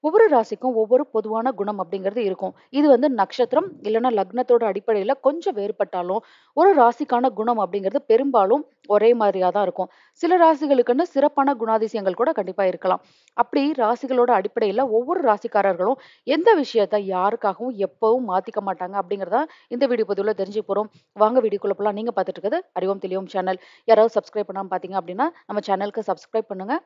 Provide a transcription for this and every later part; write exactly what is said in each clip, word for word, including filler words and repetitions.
ஒவ்வொரு ராசிக்கும் ஒவ்வொரு பொதுவான குணம் அப்படிங்கிறது இருக்கும். இது வந்து நட்சத்திரம் இல்லன்னா லக்னத்தோட அடிப்படையில கொஞ்சம் வேறுபட்டாலும், ஒரு ராசிக்கான குணம் அப்படிங்கிறது பெரும்பாலும் ஒரே மாதிரியா தான் இருக்கும். சில ராசிகளுக்குன்னு சிறப்பான குணாதிசயங்கள் கூட கண்டிப்பா இருக்கலாம். அப்படி ராசிகளோட அடிப்படையில ஒவ்வொரு ராசிக்காரர்களும் எந்த விஷயத்த யாருக்காகவும் எப்பவும் மாத்திக்க மாட்டாங்க அப்படிங்கிறத இந்த வீடியோ பதிவுல தெரிஞ்சுக்க போறோம். வாங்க வீடியோக்குள்ள போலாம். நீங்க பார்த்துட்டு இருக்கிறது அறிவோம் தெளிவோம் சேனல். யாராவது சப்ஸ்கிரைப் பண்ணாம பார்த்தீங்க அப்படின்னா, நம்ம சேனலுக்கு சப்ஸ்கிரைப் பண்ணுங்க.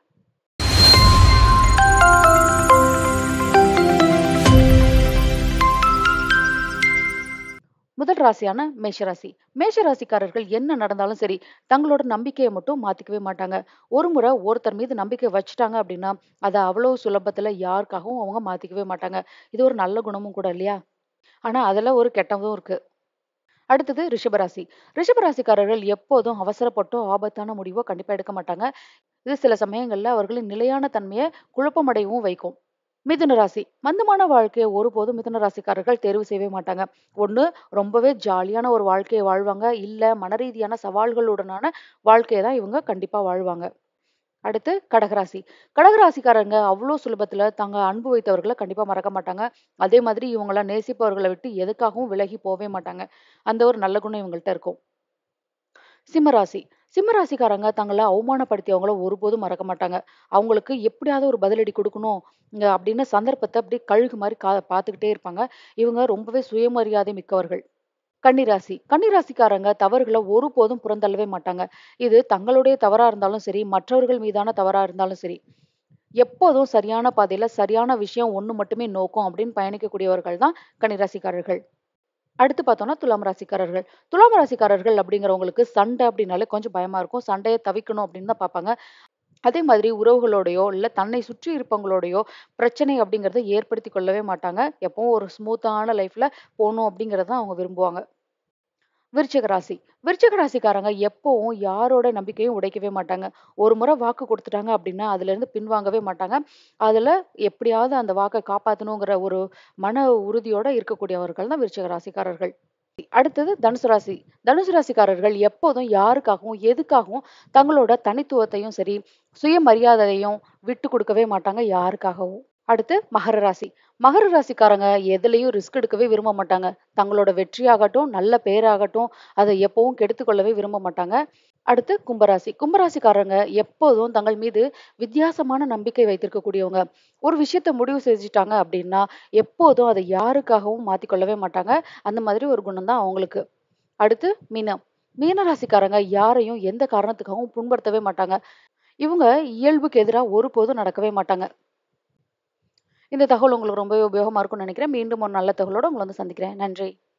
முதல் ராசியான மேஷராசி. மேஷ ராசிக்காரர்கள் என்ன நடந்தாலும் சரி, தங்களோட நம்பிக்கைய மட்டும் மாத்திக்கவே மாட்டாங்க. ஒரு முறை ஒருத்தர் மீது நம்பிக்கை வச்சுட்டாங்க அப்படின்னா, அத அவ்வளவு சுலபத்துல யாருக்காகவும் அவங்க மாத்திக்கவே மாட்டாங்க. இது ஒரு நல்ல குணமும் கூட இல்லையா? ஆனா அதுல ஒரு கெட்டதும் இருக்கு. அடுத்தது ரிஷபராசி. ரிஷபராசிக்காரர்கள் எப்போதும் அவசரப்பட்டோ, ஆபத்தான முடிவோ கண்டிப்பா எடுக்க மாட்டாங்க. இது சில சமயங்கள்ல அவர்களின் நிலையான தன்மைய குழப்பமடையவும் வைக்கும். மிதுன ராசி. மந்தமான வாழ்க்கைய ஒருபோதும் மிதுன ராசிக்காரர்கள் தேர்வு செய்யவே மாட்டாங்க. ஒண்ணு ரொம்பவே ஜாலியான ஒரு வாழ்க்கைய வாழ்வாங்க. இல்ல மனரீதியான சவால்களுடனான வாழ்க்கைய தான் இவங்க கண்டிப்பா வாழ்வாங்க. அடுத்து கடகராசி. கடகராசிக்காரங்க அவ்ளோ சுலபத்துல தாங்க அன்பு வைத்தவர்கள கண்டிப்பா மறக்க மாட்டாங்க. அதே மாதிரி இவங்கள நேசிப்பவர்கள விட்டு எதுக்காகவும் விலகி போவே மாட்டாங்க. அந்த ஒரு நல்ல குணம் இவங்கள்ட்ட இருக்கும். சிம்மராசி. சிம்மராசிக்காரங்க தங்கள அவமானப்படுத்தியவங்கள ஒருபோதும் மறக்க மாட்டாங்க. அவங்களுக்கு எப்படியாவது ஒரு பதிலடி குடுக்கணும் இங்க அப்படின்னு சந்தர்ப்பத்த அப்படியே கழுகு மாரி கா பார்த்துக்கிட்டே இருப்பாங்க. இவங்க ரொம்பவே சுயமரியாதை மிக்கவர்கள். கன்னிராசி. கன்னிராசிக்காரங்க தவறுகள ஒருபோதும் புறந்தள்ளவே மாட்டாங்க. இது தங்களுடைய தவறா இருந்தாலும் சரி, மற்றவர்கள் மீதான தவறா இருந்தாலும் சரி. எப்போதும் சரியான பாதையில சரியான விஷயம் ஒண்ணு மட்டுமே நோக்கம் அப்படின்னு பயணிக்கக்கூடியவர்கள் தான் கன்னிராசிக்காரர்கள். அடுத்து பார்த்தோம்னா துலாம் ராசிக்காரர்கள். துலாம் ராசிக்காரர்கள் அப்படிங்கிறவங்களுக்கு சண்டை அப்படின்னாலே கொஞ்சம் பயமா இருக்கும். சண்டைய தவிர்க்கணும் அப்படின்னு தான் பார்ப்பாங்க. அதே மாதிரி உறவுகளோடையோ, இல்ல தன்னை சுற்றி இருப்பவங்களோடையோ பிரச்சனை அப்படிங்கிறத ஏற்படுத்திக் கொள்ளவே மாட்டாங்க. எப்பவும் ஒரு ஸ்மூத்தான லைஃப்ல போணும் அப்படிங்கிறத தான் அவங்க விரும்புவாங்க. விருச்சிக ராசி. விருச்சிக ராசிக்காரங்க எப்பவும் யாரோட நம்பிக்கையும் உடைக்கவே மாட்டாங்க. ஒரு முறை வாக்கு குடுத்துட்டாங்க அப்படின்னா, அதுலேருந்து பின்வாங்கவே மாட்டாங்க. அதுல எப்படியாவது அந்த வாக்க காப்பாத்தணுங்கிற ஒரு மன உறுதியோட இருக்கக்கூடியவர்கள் தான் விருச்சிக ராசிக்காரர்கள். அடுத்தது தனுசு ராசி. தனுசு ராசிக்காரர்கள் எப்போதும் யாருக்காகவும், எதுக்காகவும் தங்களோட தனித்துவத்தையும் சரி, சுயமரியாதையையும் விட்டு கொடுக்கவே மாட்டாங்க யாருக்காகவும். அடுத்து மகர ராசி. மகர ராசிக்காரங்க எதுலயும் ரிஸ்க் எடுக்கவே விரும்ப மாட்டாங்க. தங்களோட வெற்றியாகட்டும், நல்ல பேராகட்டும், அத எப்பவும் கெடுத்துக் கொள்ளவே விரும்ப மாட்டாங்க. அடுத்து கும்பராசி. கும்பராசிக்காரங்க எப்போதும் தங்கள் மீது வித்தியாசமான நம்பிக்கை வைத்திருக்கக்கூடியவங்க. ஒரு விஷயத்த முடிவு செஞ்சுட்டாங்க அப்படின்னா, எப்போதும் அத யாருக்காகவும் மாத்திக்கொள்ளவே மாட்டாங்க. அந்த மாதிரி ஒரு குணம் தான் அவங்களுக்கு. அடுத்து மீனம். மீன ராசிக்காரங்க யாரையும் எந்த காரணத்துக்காகவும் புண்படுத்தவே மாட்டாங்க. இவங்க இயல்புக்கு எதிரா ஒருபோதும் நடக்கவே மாட்டாங்க. இந்த தகவல் உங்களுக்கு ரொம்பவே உபயோகமா இருக்கும்னு நினைக்கிறேன். மீண்டும் ஒரு நல்ல தகவலோட உங்கள வந்து சந்திக்கிறேன். நன்றி.